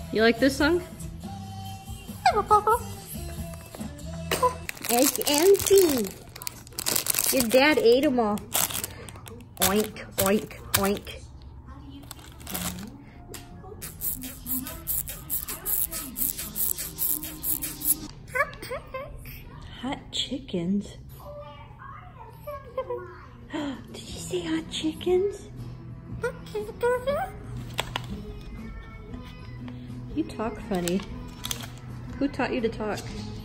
You like this song? It's empty. Your dad ate them all. Oink, oink, oink. Hot chickens? Did you say hot chickens? You talk funny. Who taught you to talk?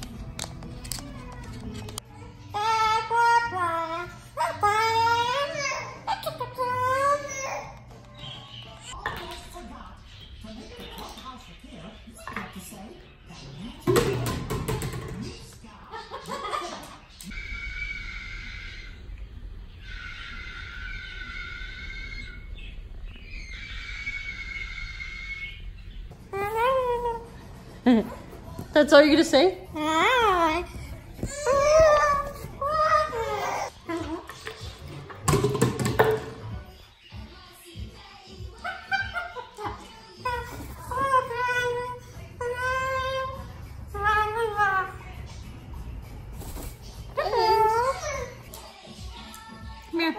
That's all you're gonna say? Come here.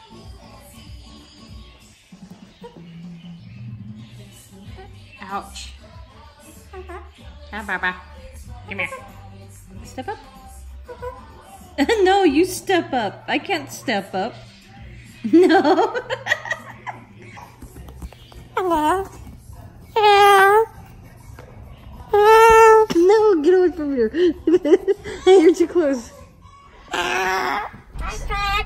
Ouch. Ah, Baba. Come here. Step up. No, you step up. I can't step up. No. Hello. No, get away from here. You're too close.